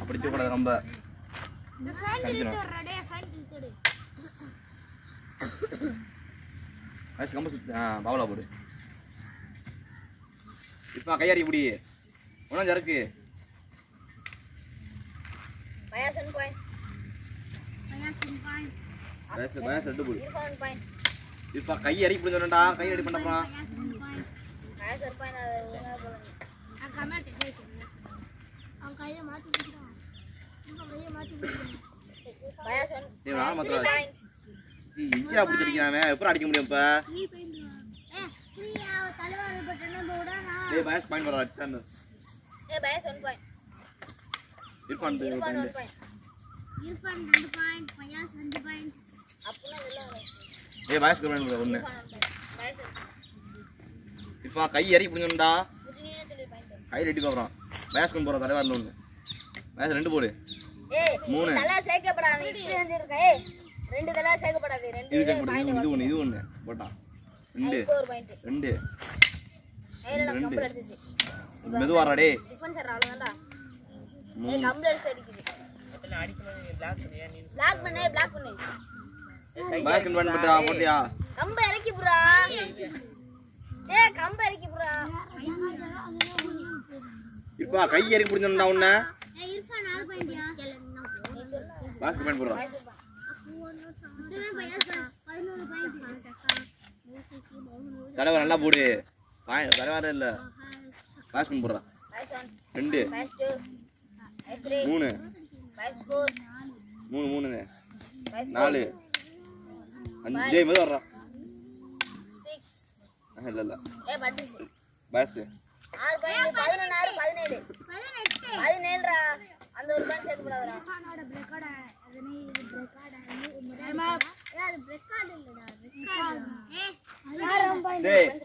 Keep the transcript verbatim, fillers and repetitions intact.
அப்படி கூட ரொம்ப கம்ப சுத்து ஆ பாவலா போடு இப்ப கையாரி இப்படி ஒன்னும் சரக்கு பயாசன் பாயிண்ட் பயாசன் பாயிண்ட் பயாசன் பயாசன் ரெண்டு போடு இருபது பாயிண்ட் இப்ப கையாரி இப்படி சொன்னடா கை ரெடி பண்ணப்பா பயாசன் பாயிண்ட் அது ஒண்ணா போடுங்க நான் கமெண்ட் செய்றேன் அவன் கையை மாத்தி விடுடா உங்க கையை மாத்தி விடுங்க பயாசன் நீ வா மாத்திர நீ இங்க அப்படி தெரியாம எப்பற அடிக்க முடியும் இப்ப நீ பெயிண்ட் ஏ ஃப்ரீயா தலைவாரி பட்டன போடா டேய் பயாஸ் பாயிண்ட் வர அடிச்சானே ஏ பயாசன் பாயிண்ட் இர்ஃபான் இர்ஃபான் ஒரு பாயிண்ட் இர்ஃபான் ரெண்டு பாயிண்ட் பயாஸ் ரெண்டு பாயிண்ட் அப்பனா வெல்ல ஏய் பயாஸ் கரெக்ட் ஒண்ணு பயாசன் இப்ப கை ஏறி புடிங்கடா புடிங்கன்னு சொல்லி பாயிண்ட் கை ரெடி போறோம் பயாஸ் கொண்டு போற தலைவாரல ஒண்ணு பயாஸ் ரெண்டு போடு ஏய் மூணு தலை சேக்கப்படாத இப்படி வந்து இருக்க ஏய் ரெண்டு தலை சேக்கப்படாத ரெண்டு இது பாயிண்ட் இது ஒண்ணு இது ஒண்ணு போடா ரெண்டு ஒரு பாயிண்ட் ரெண்டு ஏய் நான் கம்பல் அடிச்சிச்சு மெதுவாடா டேய் டிஃபன் சார் அவ்வளவுதான்டா ஏய் கம்பல் அடிச்சு அடிக்குது எத்தனை அடிக்கணும் நீ பிளாக் பண்ணியா நீ பிளாக் பண்ணே பிளாக் பண்ணே பயாஸ் கன் பண்ணடா போடியா கம்ப இறக்கி புறா ஏய் கம்ப இறக்கி புறா இப்ப கை ஏறி புடிங்கடா உன்ன ஏய் இர்ஃபான் நாலு பாயிண்ட்யா நீ சொல்ல பயாஸ் பாயிண்ட் போடுறா பதினொன்று பாயிண்ட் தலைவர் நல்லா போடு பாயிண்ட் தலைவர இல்ல பாஸ் பண்ணி போடுறா ரெண்டு மூணு மூணு மூணு நாலு அஞ்சு டேய் மெது வர்றா இல்ல இல்ல பாஸ் ஆறு பாயிண்ட் பதினொன்று பதினேழு பதினேழுடா அந்த ஒரு பாயிண்ட் சேர்த்து போடாதடா இர்ஃபானோட பிரேக்கோட அதனே இது பிரேக்கோட ஏ அது பிரேக்கார்ட் இல்லடா பிரேக்கார்ட் ஏய் ஆறு பாயிண்ட்